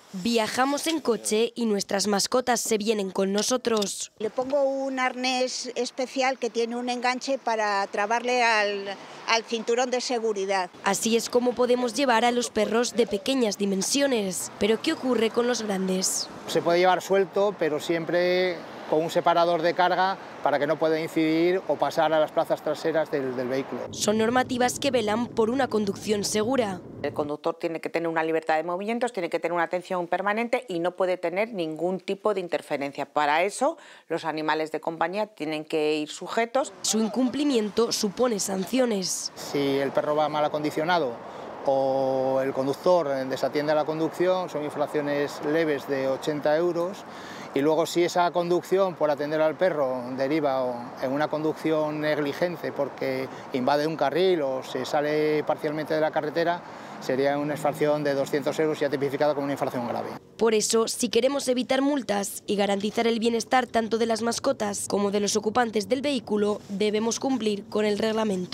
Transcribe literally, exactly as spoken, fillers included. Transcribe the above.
Viajamos en coche y nuestras mascotas se vienen con nosotros. Le pongo un arnés especial que tiene un enganche para trabarle al, al cinturón de seguridad. Así es como podemos llevar a los perros de pequeñas dimensiones. Pero ¿qué ocurre con los grandes? Se puede llevar suelto, pero siempre con un separador de carga para que no pueda incidir o pasar a las plazas traseras del, del vehículo. Son normativas que velan por una conducción segura. El conductor tiene que tener una libertad de movimientos, tiene que tener una atención permanente y no puede tener ningún tipo de interferencia. Para eso, los animales de compañía tienen que ir sujetos. Su incumplimiento supone sanciones. Si el perro va mal acondicionado o el conductor desatiende a la conducción, son infracciones leves de ochenta euros. Y luego, si esa conducción por atender al perro deriva en una conducción negligente porque invade un carril o se sale parcialmente de la carretera, sería una infracción de doscientos euros ya tipificada como una infracción grave. Por eso, si queremos evitar multas y garantizar el bienestar tanto de las mascotas como de los ocupantes del vehículo, debemos cumplir con el reglamento.